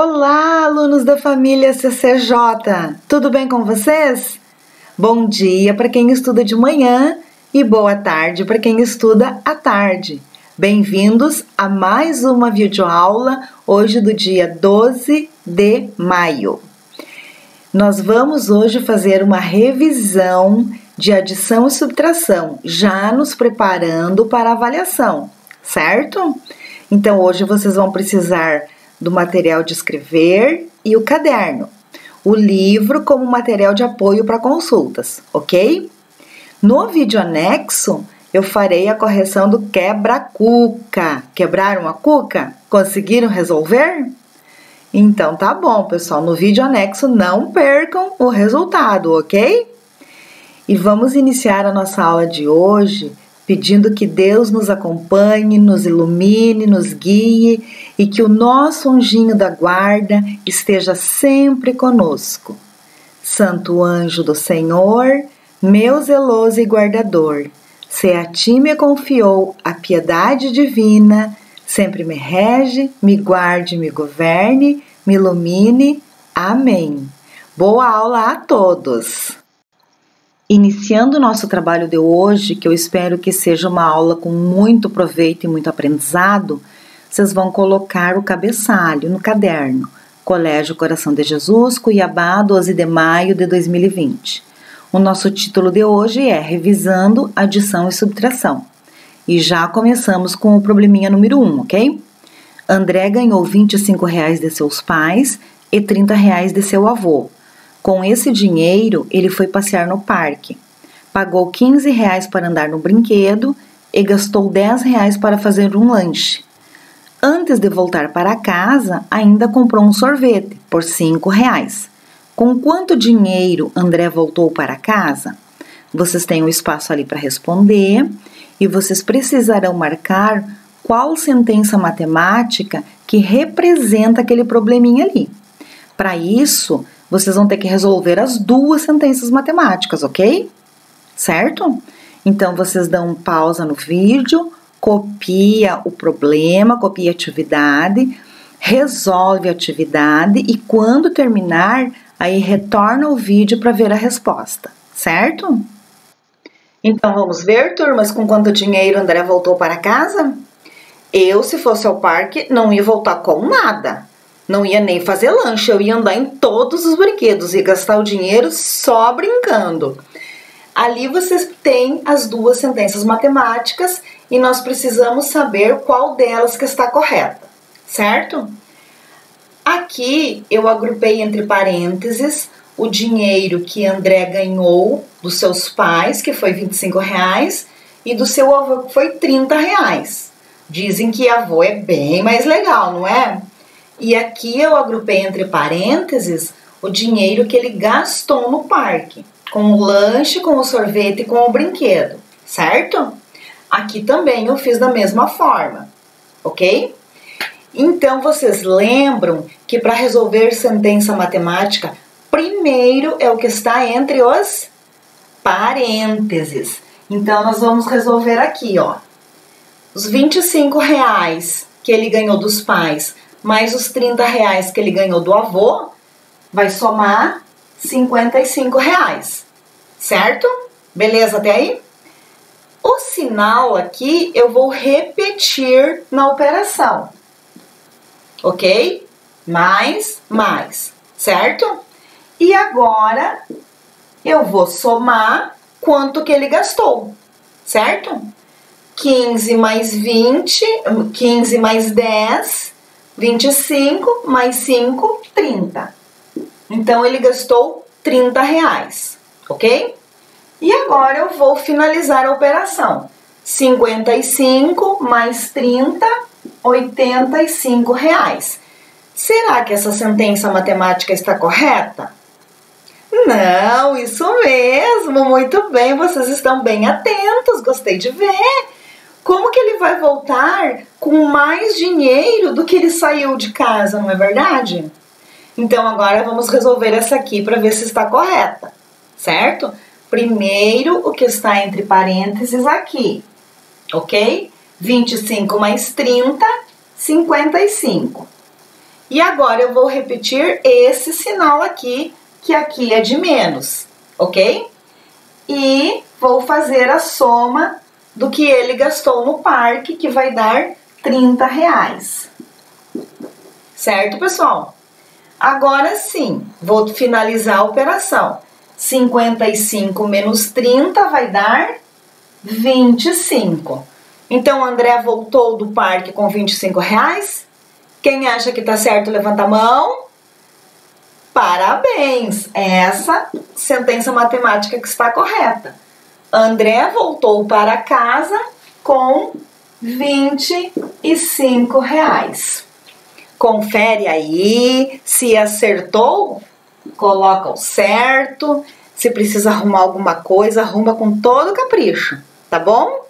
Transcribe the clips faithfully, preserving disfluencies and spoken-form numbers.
Olá, alunos da família C C J! Tudo bem com vocês? Bom dia para quem estuda de manhã e boa tarde para quem estuda à tarde. Bem-vindos a mais uma videoaula, hoje do dia doze de maio. Nós vamos hoje fazer uma revisão de adição e subtração, já nos preparando para a avaliação, certo? Então, hoje vocês vão precisar do material de escrever e o caderno, o livro como material de apoio para consultas, ok? No vídeo anexo, eu farei a correção do quebra-cuca. Quebraram a cuca? Conseguiram resolver? Então tá bom, pessoal. No vídeo anexo, não percam o resultado, ok? E vamos iniciar a nossa aula de hoje pedindo que Deus nos acompanhe, nos ilumine, nos guie e que o nosso anjinho da guarda esteja sempre conosco. Santo anjo do Senhor, meu zeloso e guardador, se a ti me confiou a piedade divina, sempre me rege, me guarde, me governe, me ilumine. Amém. Boa aula a todos! Iniciando o nosso trabalho de hoje, que eu espero que seja uma aula com muito proveito e muito aprendizado, vocês vão colocar o cabeçalho no caderno. Colégio Coração de Jesus, Cuiabá, doze de maio de dois mil e vinte. O nosso título de hoje é Revisando Adição e Subtração. E já começamos com o probleminha número um, ok? André ganhou vinte e cinco reais de seus pais e trinta reais de seu avô. Com esse dinheiro, ele foi passear no parque. Pagou quinze reais para andar no brinquedo e gastou dez reais para fazer um lanche. Antes de voltar para casa, ainda comprou um sorvete por cinco reais. Com quanto dinheiro André voltou para casa? Vocês têm um espaço ali para responder e vocês precisarão marcar qual sentença matemática que representa aquele probleminha ali. Para isso, vocês vão ter que resolver as duas sentenças matemáticas, ok? Certo? Então, vocês dão pausa no vídeo, copia o problema, copia a atividade, resolve a atividade e quando terminar, aí retorna o vídeo para ver a resposta, certo? Então, vamos ver, turmas, com quanto dinheiro André voltou para casa? Eu, se fosse ao parque, não ia voltar com nada. Não ia nem fazer lanche, eu ia andar em todos os brinquedos e gastar o dinheiro só brincando. Ali vocês têm as duas sentenças matemáticas e nós precisamos saber qual delas que está correta, certo? Aqui eu agrupei entre parênteses o dinheiro que André ganhou dos seus pais, que foi vinte e cinco reais, e do seu avô, que foi trinta reais. Dizem que avô é bem mais legal, não é? E aqui eu agrupei entre parênteses o dinheiro que ele gastou no parque, com o lanche, com o sorvete e com o brinquedo, certo? Aqui também eu fiz da mesma forma, ok? Então, vocês lembram que para resolver sentença matemática, primeiro é o que está entre os parênteses. Então, nós vamos resolver aqui, ó. Os vinte e cinco reais que ele ganhou dos pais mais os trinta reais que ele ganhou do avô, vai somar cinquenta e cinco reais, certo? Beleza até aí? O sinal aqui eu vou repetir na operação, ok? Mais, mais, certo? E agora eu vou somar quanto que ele gastou, certo? quinze mais vinte, quinze mais dez... vinte e cinco mais cinco, trinta. Então, ele gastou trinta reais, ok? E agora eu vou finalizar a operação. cinquenta e cinco mais trinta, oitenta e cinco reais. Será que essa sentença matemática está correta? Não, isso mesmo, muito bem, vocês estão bem atentos, gostei de ver. Como que ele vai voltar com mais dinheiro do que ele saiu de casa, não é verdade? Então, agora vamos resolver essa aqui para ver se está correta, certo? Primeiro, o que está entre parênteses aqui, ok? vinte e cinco mais trinta, cinquenta e cinco. E agora eu vou repetir esse sinal aqui, que aqui é de menos, ok? E vou fazer a soma do que ele gastou no parque, que vai dar trinta reais. Certo, pessoal? Agora sim, vou finalizar a operação. cinquenta e cinco menos trinta vai dar vinte e cinco. Então, o André voltou do parque com vinte e cinco reais. Quem acha que tá certo, levanta a mão. Parabéns! Essa sentença matemática que está correta. André voltou para casa com vinte e cinco reais. Confere aí se acertou, coloca o certo. Se precisa arrumar alguma coisa, arruma com todo capricho, tá bom?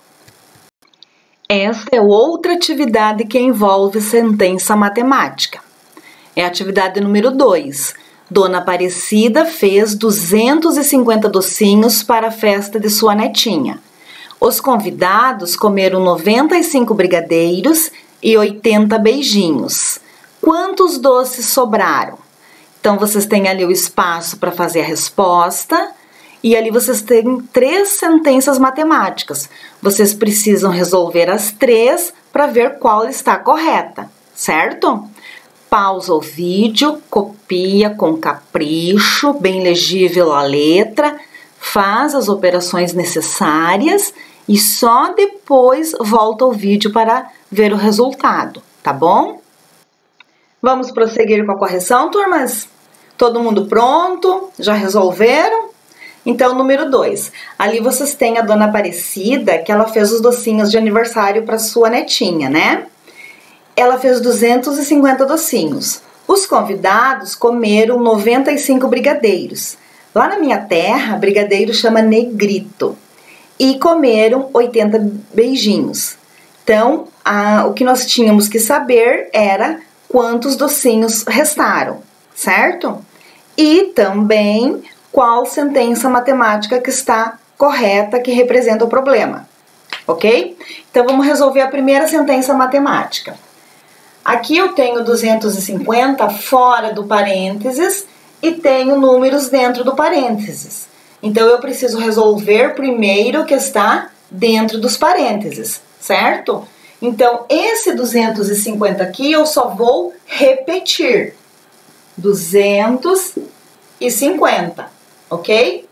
Esta é outra atividade que envolve sentença matemática. É a atividade número dois. Dona Aparecida fez duzentos e cinquenta docinhos para a festa de sua netinha. Os convidados comeram noventa e cinco brigadeiros e oitenta beijinhos. Quantos doces sobraram? Então, vocês têm ali o espaço para fazer a resposta e ali vocês têm três sentenças matemáticas. Vocês precisam resolver as três para ver qual está correta, certo? Pausa o vídeo, copia com capricho, bem legível a letra, faz as operações necessárias e só depois volta o vídeo para ver o resultado, tá bom? Vamos prosseguir com a correção, turmas? Todo mundo pronto? Já resolveram? Então, número dois. Ali vocês têm a Dona Aparecida, que ela fez os docinhos de aniversário para sua netinha, né? Ela fez duzentos e cinquenta docinhos. Os convidados comeram noventa e cinco brigadeiros. Lá na minha terra, brigadeiro chama negrito. E comeram oitenta beijinhos. Então, a, o que nós tínhamos que saber era quantos docinhos restaram, certo? E também qual sentença matemática que está correta, que representa o problema, ok? Então, vamos resolver a primeira sentença matemática. Aqui eu tenho duzentos e cinquenta fora do parênteses e tenho números dentro do parênteses. Então, eu preciso resolver primeiro o que está dentro dos parênteses, certo? Então, esse duzentos e cinquenta aqui eu só vou repetir. duzentos e cinquenta, ok?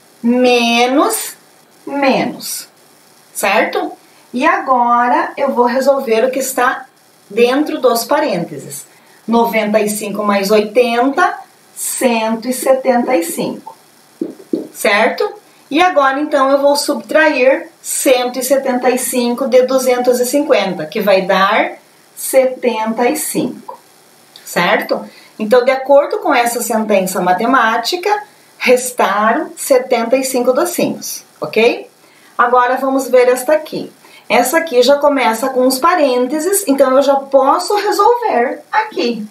Menos, menos, certo? E agora eu vou resolver o que está dentro dos parênteses. noventa e cinco mais oitenta, cento e setenta e cinco, certo? E agora, então, eu vou subtrair cento e setenta e cinco de duzentos e cinquenta, que vai dar setenta e cinco, certo? Então, de acordo com essa sentença matemática, restaram setenta e cinco docinhos, ok? Agora, vamos ver esta aqui. Essa aqui já começa com os parênteses, então eu já posso resolver aqui,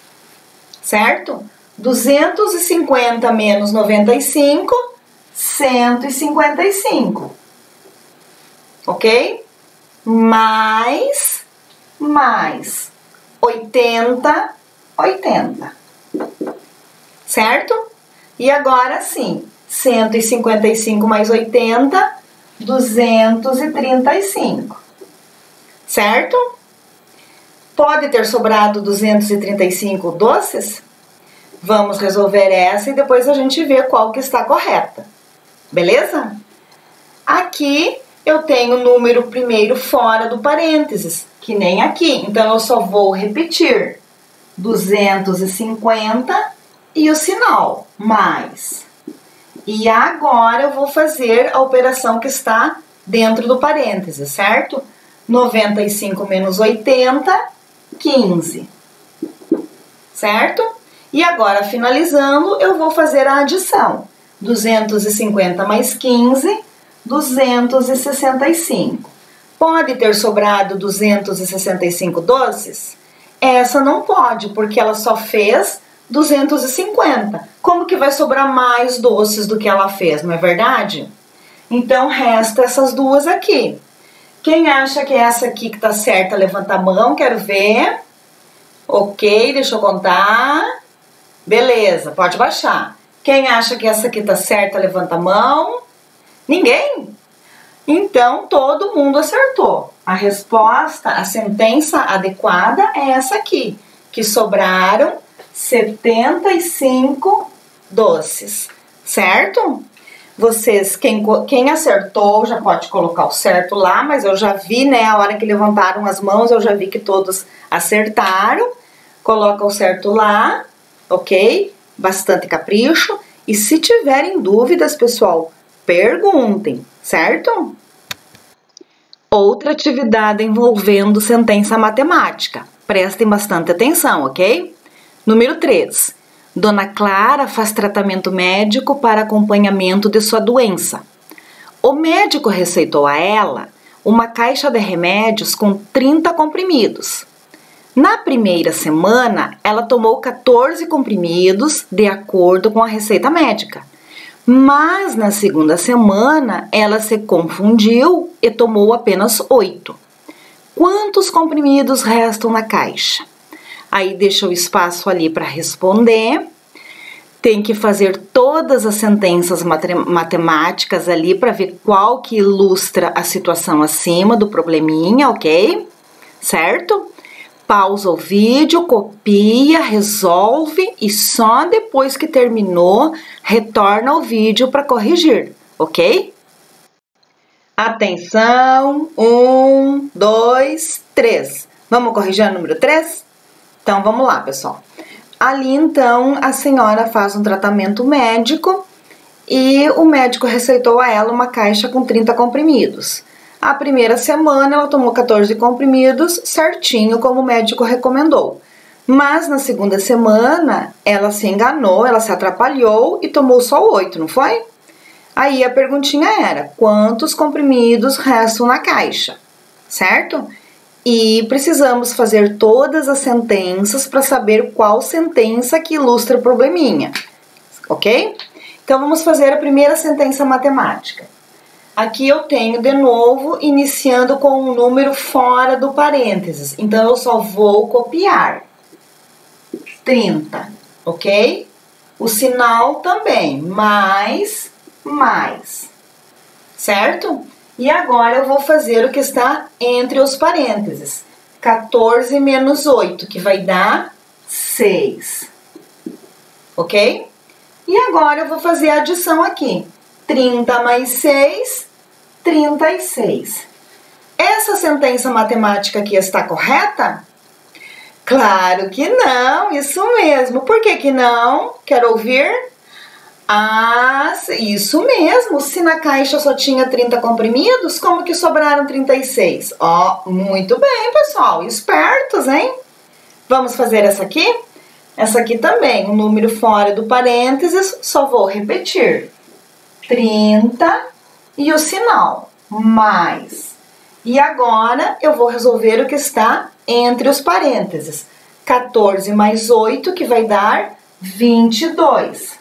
certo? duzentos e cinquenta menos noventa e cinco, cento e cinquenta e cinco, ok? Mais, mais, oitenta, oitenta, certo? E agora sim, cento e cinquenta e cinco mais oitenta, duzentos e trinta e cinco, certo? Pode ter sobrado duzentos e trinta e cinco doces? Vamos resolver essa e depois a gente vê qual que está correta, beleza? Aqui eu tenho o número primeiro fora do parênteses, que nem aqui, então eu só vou repetir duzentos e cinquenta e o sinal, mais. E agora eu vou fazer a operação que está dentro do parêntese, certo? noventa e cinco menos oitenta, quinze, certo? E agora, finalizando, eu vou fazer a adição. duzentos e cinquenta mais quinze, duzentos e sessenta e cinco. Pode ter sobrado duzentos e sessenta e cinco doces? Essa não pode, porque ela só fez duzentos e cinquenta. Como que vai sobrar mais doces do que ela fez, não é verdade? Então, resta essas duas aqui. Quem acha que é essa aqui que tá certa, levanta a mão, quero ver. Ok, deixa eu contar. Beleza, pode baixar. Quem acha que essa aqui tá certa, levanta a mão. Ninguém? Então, todo mundo acertou. A resposta, a sentença adequada é essa aqui, que sobraram setenta e cinco doces, certo? Vocês, quem, quem acertou, já pode colocar o certo lá, mas eu já vi, né, a hora que levantaram as mãos, eu já vi que todos acertaram. Coloca o certo lá, ok? Bastante capricho. E se tiverem dúvidas, pessoal, perguntem, certo? Outra atividade envolvendo sentença matemática. Prestem bastante atenção, ok? Número três. Dona Clara faz tratamento médico para acompanhamento de sua doença. O médico receitou a ela uma caixa de remédios com trinta comprimidos. Na primeira semana, ela tomou quatorze comprimidos de acordo com a receita médica. Mas na segunda semana, ela se confundiu e tomou apenas oito. Quantos comprimidos restam na caixa? Aí deixa o espaço ali para responder. Tem que fazer todas as sentenças matemáticas ali para ver qual que ilustra a situação acima do probleminha, ok? Certo? Pausa o vídeo, copia, resolve e só depois que terminou, retorna o vídeo para corrigir, ok? Atenção, um, dois, três. Vamos corrigir o número três? Então, vamos lá, pessoal. Ali, então, a senhora faz um tratamento médico e o médico receitou a ela uma caixa com trinta comprimidos. A primeira semana, ela tomou quatorze comprimidos, certinho como o médico recomendou. Mas, na segunda semana, ela se enganou, ela se atrapalhou e tomou só oito, não foi? Aí, a perguntinha era, quantos comprimidos restam na caixa? Certo? E precisamos fazer todas as sentenças para saber qual sentença que ilustra o probleminha, ok? Então, vamos fazer a primeira sentença matemática. Aqui eu tenho, de novo, iniciando com um número fora do parênteses. Então, eu só vou copiar. trinta, ok? O sinal também, mais, mais, certo? E agora eu vou fazer o que está entre os parênteses. quatorze menos oito, que vai dar seis, ok? E agora eu vou fazer a adição aqui. trinta mais seis, trinta e seis. Essa sentença matemática aqui está correta? Claro que não, isso mesmo. Por que que não? Quer ouvir? Ah, isso mesmo. Se na caixa só tinha trinta comprimidos, como que sobraram trinta e seis? Ó, muito bem, pessoal. Espertos, hein? Vamos fazer essa aqui? Essa aqui também, um número fora do parênteses, só vou repetir. trinta e o sinal, mais. E agora eu vou resolver o que está entre os parênteses. quatorze mais oito, que vai dar vinte e dois.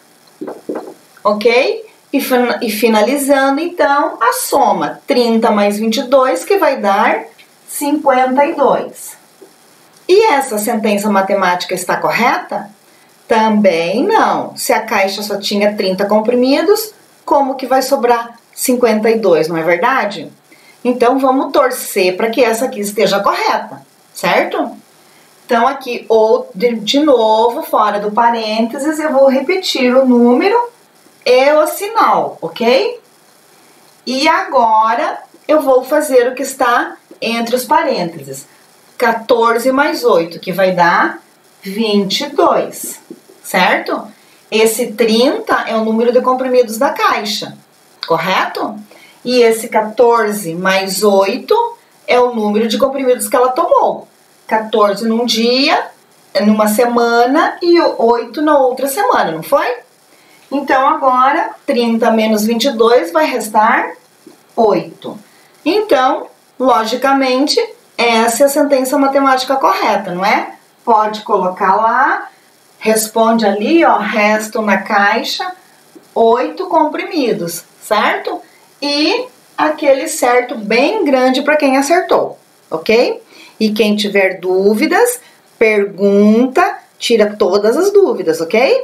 Ok? E, e finalizando, então, a soma. trinta mais vinte e dois, que vai dar cinquenta e dois. E essa sentença matemática está correta? Também não. Se a caixa só tinha trinta comprimidos, como que vai sobrar cinquenta e dois, não é verdade? Então, vamos torcer para que essa aqui esteja correta, certo? Então, aqui, ou de, de novo, fora do parênteses, eu vou repetir o número e o sinal, ok? E agora, eu vou fazer o que está entre os parênteses. quatorze mais oito, que vai dar vinte e dois, certo? Esse trinta é o número de comprimidos da caixa, correto? E esse quatorze mais oito é o número de comprimidos que ela tomou. quatorze num dia, numa semana e oito na outra semana, não foi? Então, agora, trinta menos vinte e dois vai restar oito. Então, logicamente, essa é a sentença matemática correta, não é? Pode colocar lá, responde ali, ó, restam na caixa oito comprimidos, certo? E aquele certo bem grande para quem acertou, ok? E quem tiver dúvidas, pergunta, tira todas as dúvidas, ok?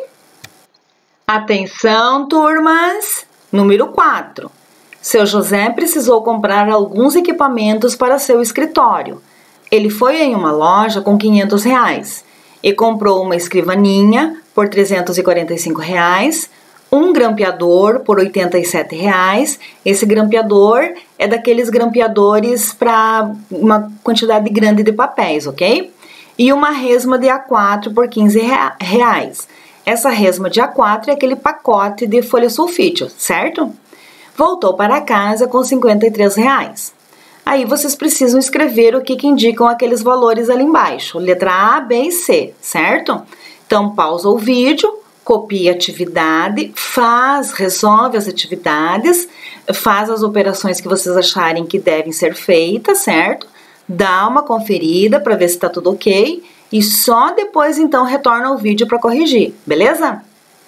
Atenção, turmas! Número quatro. Seu José precisou comprar alguns equipamentos para seu escritório. Ele foi em uma loja com quinhentos reais e comprou uma escrivaninha por trezentos e quarenta e cinco reais, um grampeador por oitenta e sete reais. Esse grampeador é daqueles grampeadores para uma quantidade grande de papéis, ok? E uma resma de A quatro por quinze reais. Essa resma de A quatro é aquele pacote de folha sulfite, certo? Voltou para casa com cinquenta e três reais. Aí vocês precisam escrever o que, que indicam aqueles valores ali embaixo. Letra A, B e C, certo? Então, pausa o vídeo, copia a atividade, faz, resolve as atividades, faz as operações que vocês acharem que devem ser feitas, certo? Dá uma conferida para ver se está tudo ok e só depois, então, retorna o vídeo para corrigir, beleza?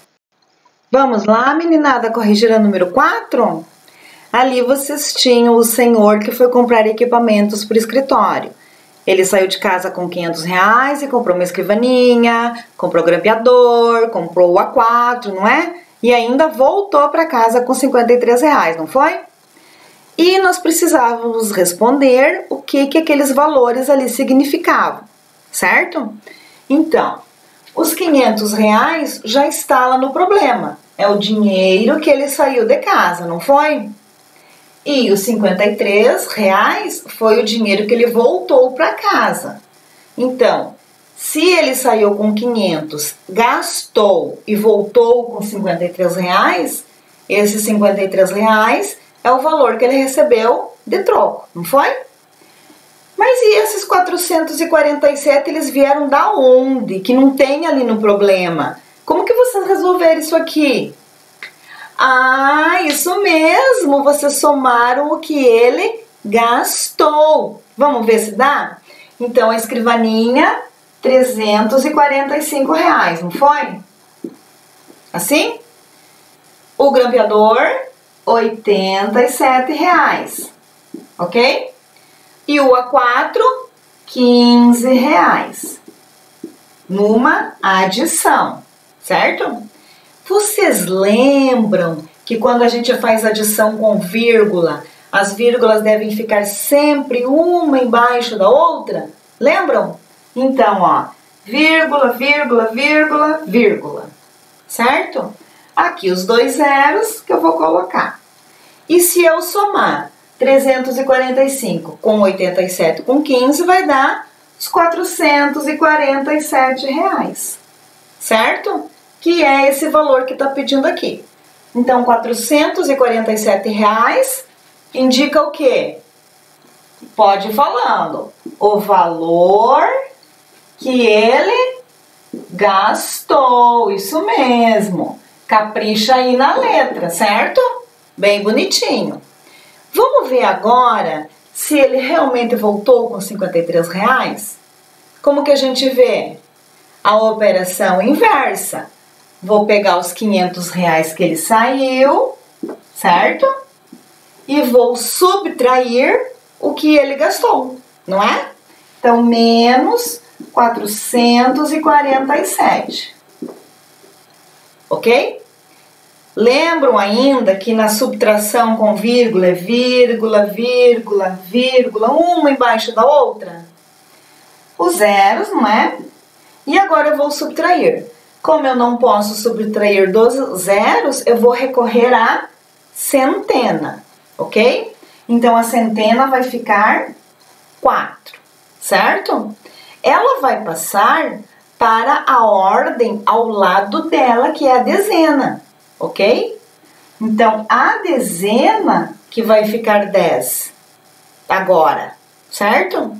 Vamos lá, meninada, corrigir a número quatro? Ali vocês tinham o senhor que foi comprar equipamentos para o escritório. Ele saiu de casa com quinhentos reais e comprou uma escrivaninha, comprou grampeador, comprou o A quatro, não é? E ainda voltou para casa com cinquenta e três reais, não foi? E nós precisávamos responder o que, que aqueles valores ali significavam, certo? Então, os quinhentos reais já está lá no problema. É o dinheiro que ele saiu de casa, não foi? E os cinquenta e três reais foi o dinheiro que ele voltou para casa. Então, se ele saiu com quinhentos, gastou e voltou com cinquenta e três reais, esses cinquenta e três reais é o valor que ele recebeu de troco, não foi? Mas e esses quatrocentos e quarenta e sete, eles vieram da onde? Que não tem ali no problema. Como que vocês resolveram isso aqui? Ah, isso mesmo, vocês somaram o que ele gastou. Vamos ver se dá? Então, a escrivaninha, trezentos e quarenta e cinco reais, não foi? Assim? O grampeador, oitenta e sete reais, ok? E o A quatro, quinze reais. Numa adição, certo? Vocês lembram que quando a gente faz adição com vírgula, as vírgulas devem ficar sempre uma embaixo da outra? Lembram? Então, ó, vírgula, vírgula, vírgula, vírgula, certo? Aqui os dois zeros que eu vou colocar. E se eu somar trezentos e quarenta e cinco com oitenta e sete com quinze, vai dar os quatrocentos e quarenta e sete reais, certo? Que é esse valor que está pedindo aqui. Então, quatrocentos e quarenta e sete reais indica o quê? Pode ir falando. O valor que ele gastou, isso mesmo. Capricha aí na letra, certo? Bem bonitinho. Vamos ver agora se ele realmente voltou com cinquenta e três reais? Como que a gente vê? A operação inversa. Vou pegar os quinhentos reais que ele saiu, certo? E vou subtrair o que ele gastou, não é? Então, menos quatrocentos e quarenta e sete. Ok? Lembram ainda que na subtração com vírgula é vírgula, vírgula, vírgula, uma embaixo da outra? Os zeros, não é? E agora eu vou subtrair. Como eu não posso subtrair dos zeros, eu vou recorrer à centena, ok? Então, a centena vai ficar quatro, certo? Ela vai passar para a ordem ao lado dela, que é a dezena, ok? Então, a dezena que vai ficar dez agora, certo?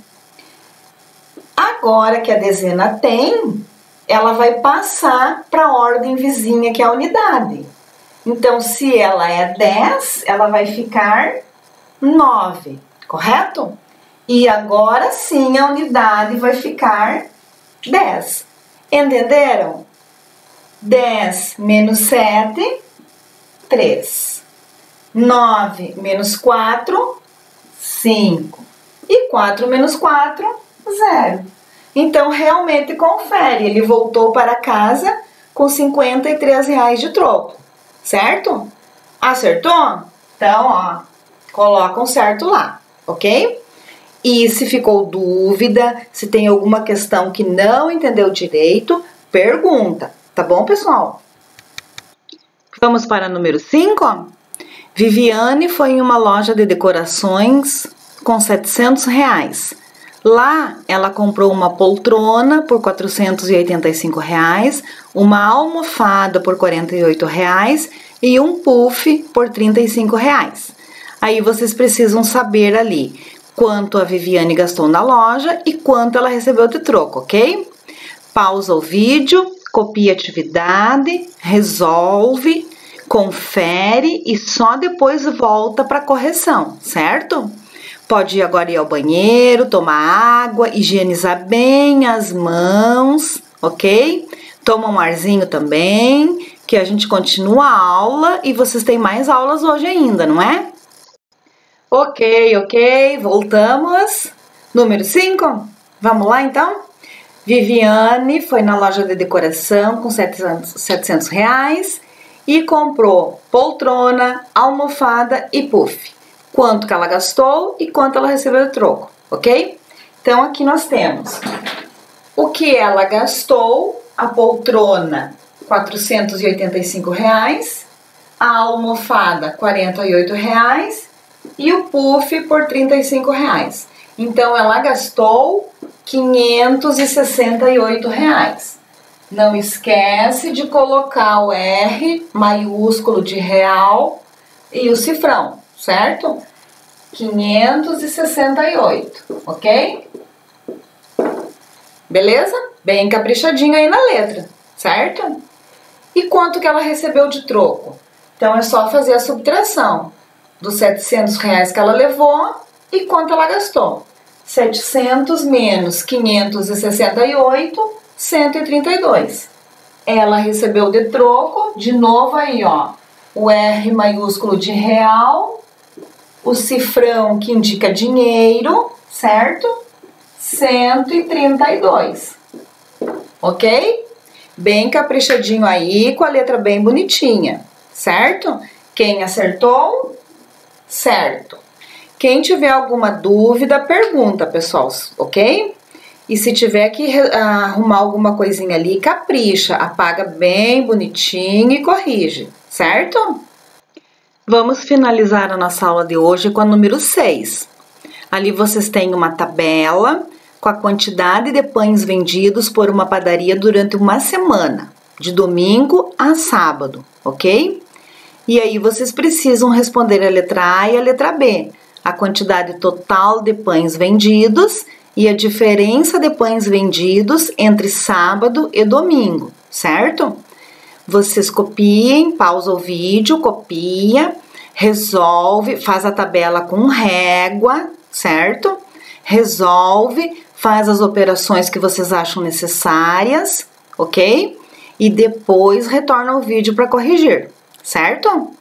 Agora que a dezena tem, ela vai passar para a ordem vizinha, que é a unidade. Então, se ela é dez, ela vai ficar nove, correto? E agora sim a unidade vai ficar dez. Entenderam? dez menos sete, três. nove menos quatro, cinco. E quatro menos quatro, zero. Então, realmente confere, ele voltou para casa com cinquenta e três reais de troco, certo? Acertou? Então, ó, coloca um certo lá, ok? E se ficou dúvida, se tem alguma questão que não entendeu direito, pergunta, tá bom, pessoal? Vamos para o número cinco? Viviane foi em uma loja de decorações com setecentos reais. Lá, ela comprou uma poltrona por quatrocentos e oitenta e cinco reais, uma almofada por quarenta e oito reais e um puff por trinta e cinco reais. Aí vocês precisam saber ali quanto a Viviane gastou na loja e quanto ela recebeu de troco, ok? Pausa o vídeo, copia a atividade, resolve, confere e só depois volta para a correção, certo? Pode ir agora ir ao banheiro, tomar água, higienizar bem as mãos, ok? Toma um arzinho também, que a gente continua a aula e vocês têm mais aulas hoje ainda, não é? Ok, ok, voltamos. Número cinco, vamos lá então? Viviane foi na loja de decoração com setecentos reais e comprou poltrona, almofada e puff. Quanto que ela gastou e quanto ela recebeu de troco, ok? Então, aqui nós temos o que ela gastou, a poltrona, quatrocentos e oitenta e cinco reais, a almofada, quarenta e oito reais e o puff por trinta e cinco reais. Então, ela gastou quinhentos e sessenta e oito reais. Não esquece de colocar o R maiúsculo de real e o cifrão, certo? quinhentos e sessenta e oito, ok? Beleza? Bem caprichadinho aí na letra, certo? E quanto que ela recebeu de troco? Então, é só fazer a subtração dos setecentos reais que ela levou e quanto ela gastou. setecentos menos quinhentos e sessenta e oito, cento e trinta e dois. Ela recebeu de troco, de novo aí, ó, o R maiúsculo de real, o cifrão que indica dinheiro, certo? cento e trinta e dois, ok? Bem caprichadinho aí, com a letra bem bonitinha, certo? Quem acertou? Certo. Quem tiver alguma dúvida, pergunta, pessoal, ok? E se tiver que arrumar alguma coisinha ali, capricha, apaga bem bonitinho e corrige, certo? Vamos finalizar a nossa aula de hoje com a número seis. Ali vocês têm uma tabela com a quantidade de pães vendidos por uma padaria durante uma semana, de domingo a sábado, ok? E aí vocês precisam responder a letra A e a letra B, a quantidade total de pães vendidos e a diferença de pães vendidos entre sábado e domingo, certo? Vocês copiem, pausa o vídeo, copia, resolve, faz a tabela com régua, certo? Resolve, faz as operações que vocês acham necessárias, ok? E depois retorna o vídeo para corrigir, certo?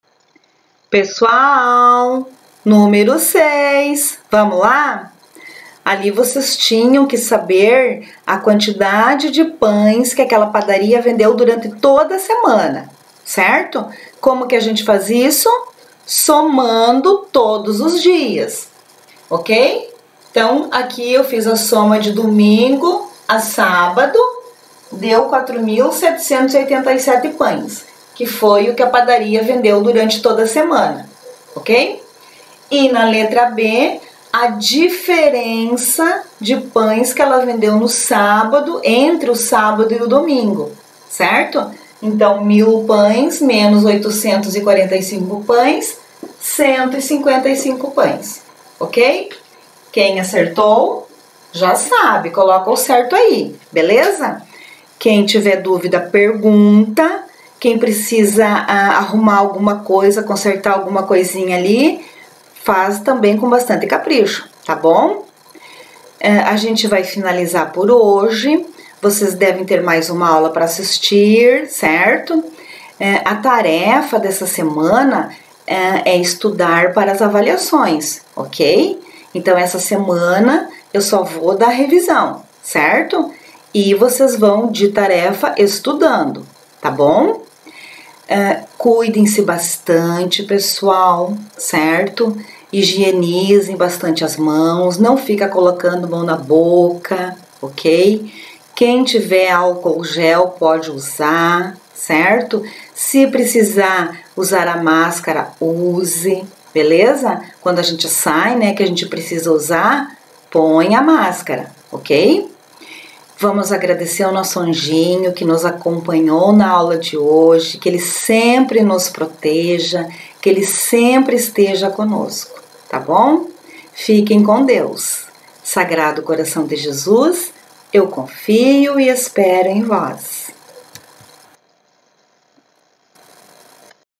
Pessoal, número seis, vamos lá? Ali vocês tinham que saber a quantidade de pães que aquela padaria vendeu durante toda a semana, certo? Como que a gente faz isso? Somando todos os dias, ok? Então, aqui eu fiz a soma de domingo a sábado, deu quatro mil setecentos e oitenta e sete pães, que foi o que a padaria vendeu durante toda a semana, ok? E na letra B, a diferença de pães que ela vendeu no sábado, entre o sábado e o domingo, certo? Então, mil pães menos oitocentos e quarenta e cinco pães, cento e cinquenta e cinco pães, ok? Quem acertou, já sabe, coloca o certo aí, beleza? Quem tiver dúvida, pergunta. Quem precisa ah, arrumar alguma coisa, consertar alguma coisinha ali, faz também com bastante capricho, tá bom? É, a gente vai finalizar por hoje. Vocês devem ter mais uma aula para assistir, certo? É, a tarefa dessa semana é, é estudar para as avaliações, ok? Então, essa semana eu só vou dar revisão, certo? E vocês vão de tarefa estudando, tá bom? É, cuidem-se bastante, pessoal, certo? Higienizem bastante as mãos, não fica colocando mão na boca, ok? Quem tiver álcool gel pode usar, certo? Se precisar usar a máscara, use, beleza? Quando a gente sai, né, que a gente precisa usar, põe a máscara, ok? Vamos agradecer ao nosso anjinho que nos acompanhou na aula de hoje, que ele sempre nos proteja, que ele sempre esteja conosco, tá bom? Fiquem com Deus. Sagrado Coração de Jesus, eu confio e espero em vós.